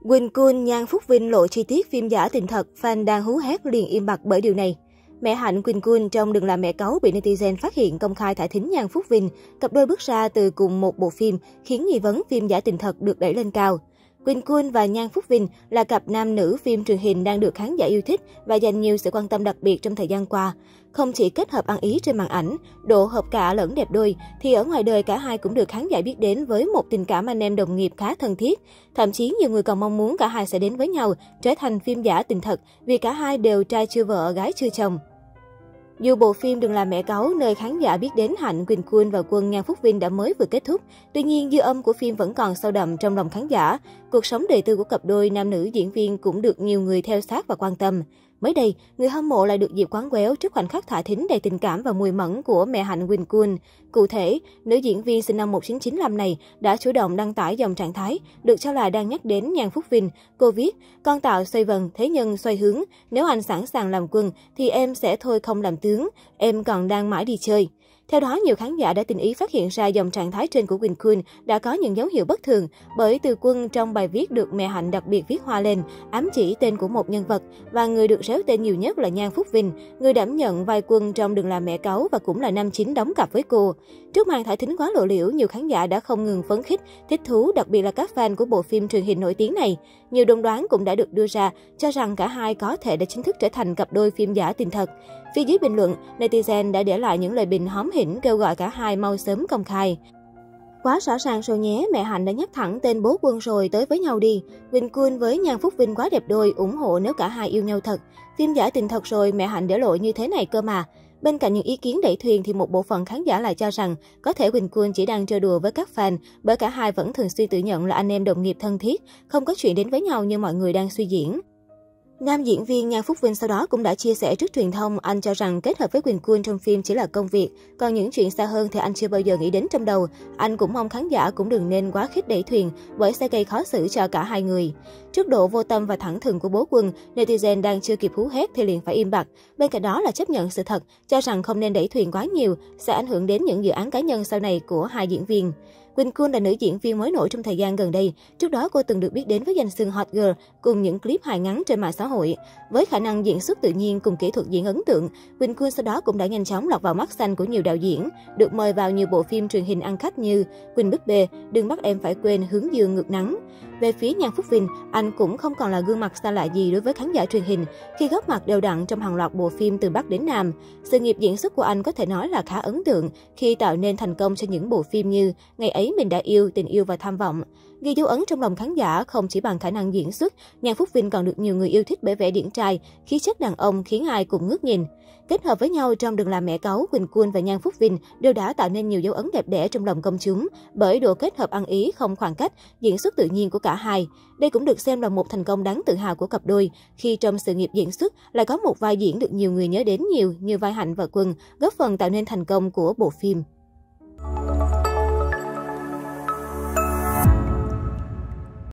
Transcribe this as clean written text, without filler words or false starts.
Quỳnh Cun, Nhan Phúc Vinh lộ chi tiết phim giả tình thật, fan đang hú hét liền im bặt bởi điều này. Mẹ Hạnh Quỳnh Cun trong Đừng Làm Mẹ Cáu bị netizen phát hiện công khai thả thính Nhan Phúc Vinh, cặp đôi bước ra từ cùng một bộ phim, khiến nghi vấn phim giả tình thật được đẩy lên cao. Quỳnh Cun và Nhan Phúc Vinh là cặp nam nữ phim truyền hình đang được khán giả yêu thích và dành nhiều sự quan tâm đặc biệt trong thời gian qua. Không chỉ kết hợp ăn ý trên màn ảnh, độ hợp cả lẫn đẹp đôi, thì ở ngoài đời cả hai cũng được khán giả biết đến với một tình cảm anh em đồng nghiệp khá thân thiết. Thậm chí nhiều người còn mong muốn cả hai sẽ đến với nhau, trở thành phim giả tình thật vì cả hai đều trai chưa vợ, gái chưa chồng. Dù bộ phim Đừng Làm Mẹ Cáu, nơi khán giả biết đến Hạnh, Quỳnh Cun và quân Nhan Phúc Vinh đã mới vừa kết thúc, tuy nhiên dư âm của phim vẫn còn sâu đậm trong lòng khán giả. Cuộc sống đời tư của cặp đôi nam nữ diễn viên cũng được nhiều người theo sát và quan tâm. Mới đây, người hâm mộ lại được dịp quán quéo trước khoảnh khắc thả thính đầy tình cảm và mùi mẫn của mẹ Hạnh Quỳnh Cun. Cụ thể, nữ diễn viên sinh năm 1995 này đã chủ động đăng tải dòng trạng thái được cho là đang nhắc đến Nhan Phúc Vinh. Cô viết: "Con tạo xoay vần, thế nhân xoay hướng. Nếu anh sẵn sàng làm quân thì em sẽ thôi không làm tướng. Em còn đang mãi đi chơi." Theo đó, nhiều khán giả đã tình ý phát hiện ra dòng trạng thái trên của Quỳnh Cun đã có những dấu hiệu bất thường, bởi từ quân trong bài viết được mẹ Hạnh đặc biệt viết hoa lên, ám chỉ tên của một nhân vật, và người được réo tên nhiều nhất là Nhan Phúc Vinh, người đảm nhận vai quân trong Đừng Làm Mẹ Cáu và cũng là nam chính đóng cặp với cô. Trước màn thả thính quá lộ liễu, nhiều khán giả đã không ngừng phấn khích, thích thú, đặc biệt là các fan của bộ phim truyền hình nổi tiếng này. Nhiều đồn đoán cũng đã được đưa ra cho rằng cả hai có thể đã chính thức trở thành cặp đôi phim giả tình thật. Phía dưới bình luận, netizen đã để lại những lời bình hóm hỉnh kêu gọi cả hai mau sớm công khai. "Quá rõ ràng rồi nhé, mẹ Hạnh đã nhắc thẳng tên bố quân rồi, tới với nhau đi. Quỳnh Cun với Nhan Phúc Vinh quá đẹp đôi, ủng hộ nếu cả hai yêu nhau thật. Phim giả tình thật rồi, mẹ Hạnh để lộ như thế này cơ mà." Bên cạnh những ý kiến đẩy thuyền thì một bộ phận khán giả lại cho rằng có thể Quỳnh Cun chỉ đang trêu đùa với các fan, bởi cả hai vẫn thường xuyên tự nhận là anh em đồng nghiệp thân thiết, không có chuyện đến với nhau như mọi người đang suy diễn. Nam diễn viên Nhan Phúc Vinh sau đó cũng đã chia sẻ trước truyền thông, anh cho rằng kết hợp với Quỳnh Cun trong phim chỉ là công việc, còn những chuyện xa hơn thì anh chưa bao giờ nghĩ đến trong đầu. Anh cũng mong khán giả cũng đừng nên quá khích đẩy thuyền, bởi sẽ gây khó xử cho cả hai người. Trước độ vô tâm và thẳng thừng của bố quân, netizen đang chưa kịp hú hét thì liền phải im bặt. Bên cạnh đó là chấp nhận sự thật, cho rằng không nên đẩy thuyền quá nhiều, sẽ ảnh hưởng đến những dự án cá nhân sau này của hai diễn viên. Quỳnh Cun là nữ diễn viên mới nổi trong thời gian gần đây. Trước đó, cô từng được biết đến với danh xưng Hot Girl cùng những clip hài ngắn trên mạng xã hội. Với khả năng diễn xuất tự nhiên cùng kỹ thuật diễn ấn tượng, Quỳnh Cun sau đó cũng đã nhanh chóng lọt vào mắt xanh của nhiều đạo diễn, được mời vào nhiều bộ phim truyền hình ăn khách như Quỳnh Búp Bê, Đừng Bắt Em Phải Quên, Hướng Dương Ngược Nắng. Về phía Nhan Phúc Vinh, anh cũng không còn là gương mặt xa lạ gì đối với khán giả truyền hình khi góp mặt đều đặn trong hàng loạt bộ phim từ Bắc đến Nam. Sự nghiệp diễn xuất của anh có thể nói là khá ấn tượng khi tạo nên thành công cho những bộ phim như Ngày Ấy Mình Đã Yêu, Tình Yêu và Tham Vọng. Ghi dấu ấn trong lòng khán giả không chỉ bằng khả năng diễn xuất, Nhan Phúc Vinh còn được nhiều người yêu thích bởi vẻ điển trai, khí chất đàn ông khiến ai cũng ngước nhìn. Kết hợp với nhau trong Đừng Làm Mẹ Cáu, Quỳnh Cun và Nhan Phúc Vinh đều đã tạo nên nhiều dấu ấn đẹp đẽ trong lòng công chúng bởi độ kết hợp ăn ý không khoảng cách, diễn xuất tự nhiên của cả hai. Đây cũng được xem là một thành công đáng tự hào của cặp đôi, khi trong sự nghiệp diễn xuất lại có một vai diễn được nhiều người nhớ đến nhiều như vai Hạnh và Quân, góp phần tạo nên thành công của bộ phim.